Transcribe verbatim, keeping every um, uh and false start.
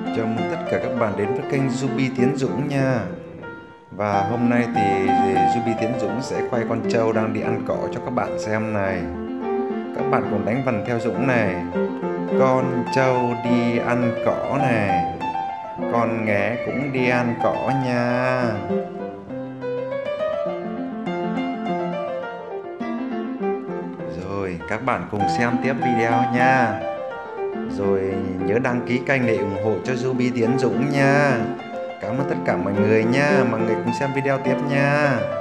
Chào mừng tất cả các bạn đến với kênh Ruby Tiến Dũng nha. Và hôm nay thì Ruby Tiến Dũng sẽ quay con trâu đang đi ăn cỏ cho các bạn xem này. Các bạn cùng đánh vần theo Dũng này. Con trâu đi ăn cỏ này, con nghé cũng đi ăn cỏ nha. Rồi các bạn cùng xem tiếp video nha. Rồi nhớ đăng ký kênh để ủng hộ cho Ruby Tiến Dũng nha. Cảm ơn tất cả mọi người nha. Mọi người cùng xem video tiếp nha.